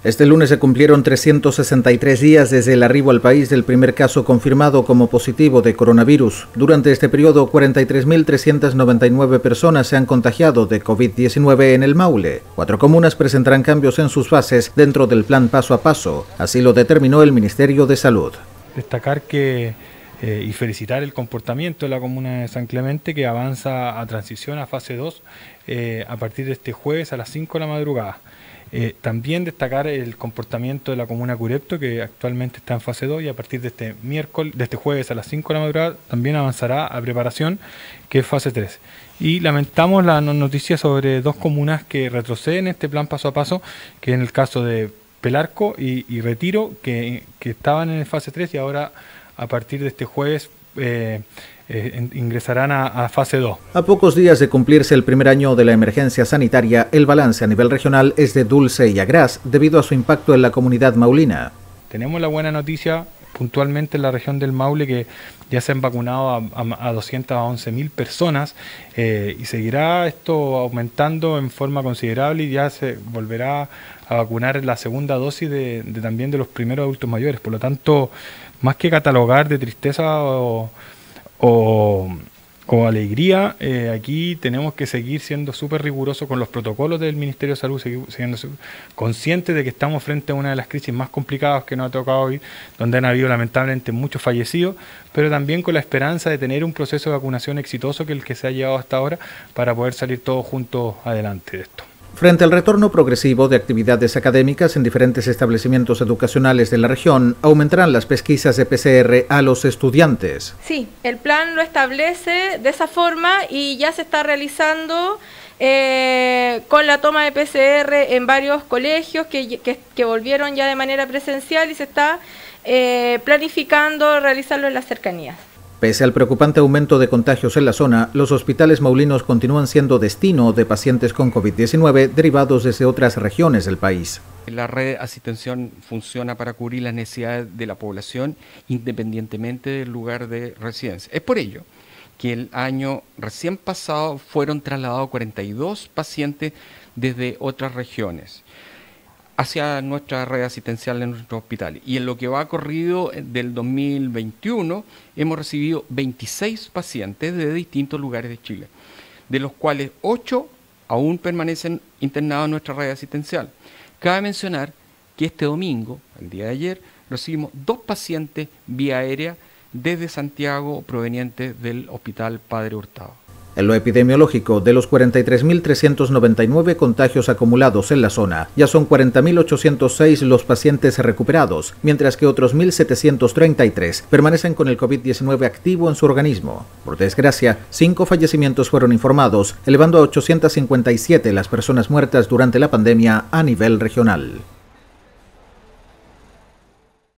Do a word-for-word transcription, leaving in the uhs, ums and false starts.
Este lunes se cumplieron trescientos sesenta y tres días desde el arribo al país del primer caso confirmado como positivo de coronavirus. Durante este periodo, cuarenta y tres mil trescientas noventa y nueve personas se han contagiado de COVID diecinueve en el Maule. Cuatro comunas presentarán cambios en sus fases dentro del plan paso a paso. Así lo determinó el Ministerio de Salud. Destacar que eh, y felicitar el comportamiento de la comuna de San Clemente, que avanza a transición a fase dos eh, a partir de este jueves a las cinco de la madrugada. Eh, también destacar el comportamiento de la comuna Curepto, que actualmente está en fase dos y a partir de este miércoles, de este jueves a las cinco de la madrugada también avanzará a preparación, que es fase tres. Y lamentamos la noticia sobre dos comunas que retroceden este plan paso a paso, que en el caso de Pelarco y, y Retiro, que, que estaban en el fase tres y ahora a partir de este jueves eh, Eh, ingresarán a, a fase dos. A pocos días de cumplirse el primer año de la emergencia sanitaria, el balance a nivel regional es de dulce y agraz debido a su impacto en la comunidad maulina. Tenemos la buena noticia puntualmente en la región del Maule, que ya se han vacunado a, a, a doscientas once mil personas eh, y seguirá esto aumentando en forma considerable y ya se volverá a vacunar la segunda dosis de, de también de los primeros adultos mayores. Por lo tanto, más que catalogar de tristeza o O, o alegría, eh, aquí tenemos que seguir siendo súper rigurosos con los protocolos del Ministerio de Salud, seguir siendo conscientes de que estamos frente a una de las crisis más complicadas que nos ha tocado hoy, donde han habido lamentablemente muchos fallecidos, pero también con la esperanza de tener un proceso de vacunación exitoso que el que se ha llevado hasta ahora para poder salir todos juntos adelante de esto. Frente al retorno progresivo de actividades académicas en diferentes establecimientos educacionales de la región, aumentarán las pesquisas de P C R a los estudiantes. Sí, el plan lo establece de esa forma y ya se está realizando eh, con la toma de P C R en varios colegios que, que, que volvieron ya de manera presencial y se está eh, planificando realizarlo en las cercanías. Pese al preocupante aumento de contagios en la zona, los hospitales maulinos continúan siendo destino de pacientes con COVID diecinueve derivados desde otras regiones del país. La red asistencial funciona para cubrir las necesidades de la población independientemente del lugar de residencia. Es por ello que el año recién pasado fueron trasladados cuarenta y dos pacientes desde otras regiones hacia nuestra red asistencial en nuestro hospital. Y en lo que va corrido del dos mil veintiuno hemos recibido veintiséis pacientes de distintos lugares de Chile, de los cuales ocho aún permanecen internados en nuestra red asistencial. Cabe mencionar que este domingo, el día de ayer, recibimos dos pacientes vía aérea desde Santiago provenientes del Hospital Padre Hurtado. En lo epidemiológico, de los cuarenta y tres mil trescientos noventa y nueve contagios acumulados en la zona, ya son cuarenta mil ochocientos seis los pacientes recuperados, mientras que otros mil setecientos treinta y tres permanecen con el COVID diecinueve activo en su organismo. Por desgracia, cinco fallecimientos fueron informados, elevando a ochocientas cincuenta y siete las personas muertas durante la pandemia a nivel regional.